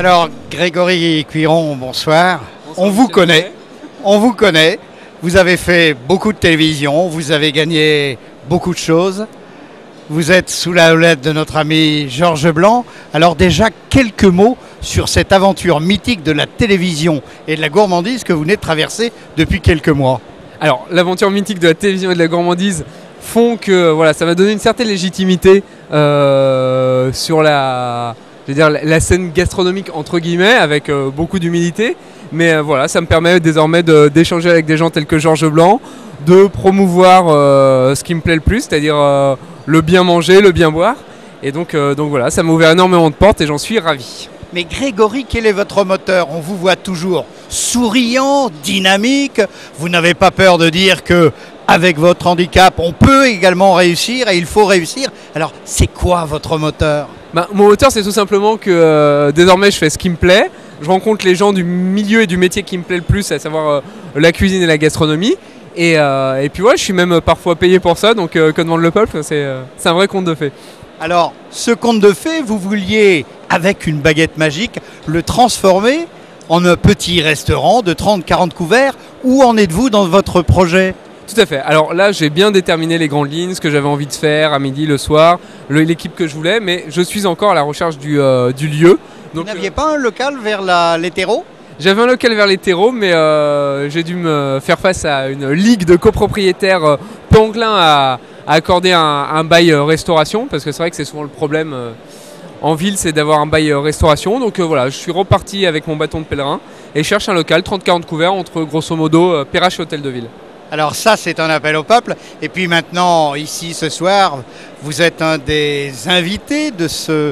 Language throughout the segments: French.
Alors, Grégory Cuiron, bonsoir. Bonsoir, On vous connaît, on vous connaît. Vous avez fait beaucoup de télévision, vous avez gagné beaucoup de choses. Vous êtes sous la houlette de notre ami Georges Blanc. Alors déjà, quelques mots sur cette aventure mythique de la télévision et de la gourmandise que vous venez de traverser depuis quelques mois. Alors, l'aventure mythique de la télévision et de la gourmandise font que voilà, ça va donner une certaine légitimité sur la scène gastronomique entre guillemets, avec beaucoup d'humilité. Mais voilà, ça me permet désormais d'échanger avec des gens tels que Georges Blanc, de promouvoir ce qui me plaît le plus, c'est-à-dire le bien manger, le bien boire. Et donc voilà, ça m'a ouvert énormément de portes et j'en suis ravi. Mais Grégory, quel est votre moteur? On vous voit toujours souriant, dynamique. Vous n'avez pas peur de dire que avec votre handicap, on peut également réussir et il faut réussir. Alors, c'est quoi votre moteur? Mon moteur, c'est tout simplement que désormais, je fais ce qui me plaît. Je rencontre les gens du milieu et du métier qui me plaît le plus, à savoir la cuisine et la gastronomie. Et puis ouais, je suis même parfois payé pour ça, donc que demande le peuple, c'est un vrai conte de fées. Alors, ce conte de fées, vous vouliez, avec une baguette magique, le transformer en un petit restaurant de 30-40 couverts. Où en êtes-vous dans votre projet? Tout à fait. Alors là, j'ai bien déterminé les grandes lignes, ce que j'avais envie de faire à midi, le soir, l'équipe que je voulais, mais je suis encore à la recherche du lieu. Vous n'aviez pas un local vers les terreaux? J'avais un local vers les terreaux, mais j'ai dû me faire face à une ligue de copropriétaires peu enclins à accorder un bail restauration, parce que c'est vrai que c'est souvent le problème en ville, c'est d'avoir un bail restauration. Donc voilà, je suis reparti avec mon bâton de pèlerin et cherche un local 30-40 couverts entre grosso modo Perrache et Hôtel de Ville. Alors ça, c'est un appel au peuple. Et puis maintenant, ici ce soir, vous êtes un des invités de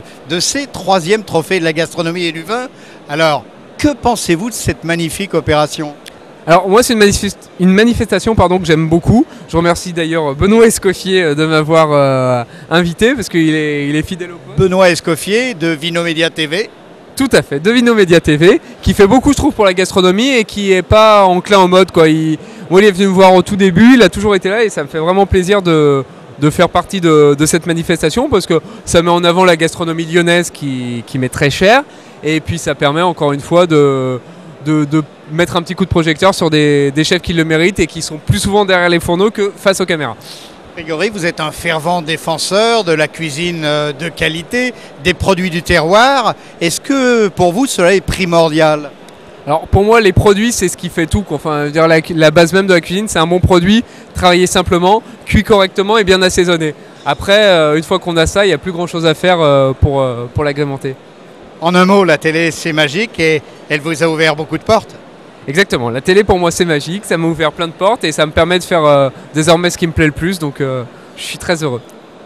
ces troisièmes trophées de la gastronomie et du vin. Alors, que pensez-vous de cette magnifique opération? Alors moi, c'est une manifestation que j'aime beaucoup. Je remercie d'ailleurs Benoît Escoffier de m'avoir invité parce qu'il est fidèle au poste. Benoît Escoffier de Vino Média TV. Tout à fait, de Vino Média TV, qui fait beaucoup je trouve pour la gastronomie et qui n'est pas enclin en mode quoi. Moi, il est venu me voir au tout début, il a toujours été là et ça me fait vraiment plaisir de faire partie de cette manifestation parce que ça met en avant la gastronomie lyonnaise qui m'est très chère et puis ça permet encore une fois de mettre un petit coup de projecteur sur des chefs qui le méritent et qui sont plus souvent derrière les fourneaux que face aux caméras. Grégory, vous êtes un fervent défenseur de la cuisine de qualité, des produits du terroir. Est-ce que pour vous cela est primordial? Alors pour moi, les produits, c'est ce qui fait tout. Enfin, je veux dire, la base même de la cuisine, c'est un bon produit, travaillé simplement, cuit correctement et bien assaisonné. Après, une fois qu'on a ça, il n'y a plus grand chose à faire pour l'agrémenter. En un mot, la télé, c'est magique et elle vous a ouvert beaucoup de portes. Exactement, la télé pour moi c'est magique, ça m'a ouvert plein de portes et ça me permet de faire désormais ce qui me plaît le plus, donc je suis très heureux.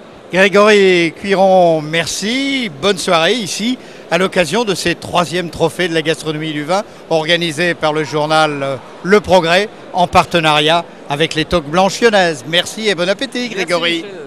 Grégory Cuiron, merci, bonne soirée ici à l'occasion de ces troisièmes trophées de la gastronomie et du vin organisés par le journal Le Progrès en partenariat avec les Toques Blanches lyonnaises. Merci et bon appétit Grégory. Merci,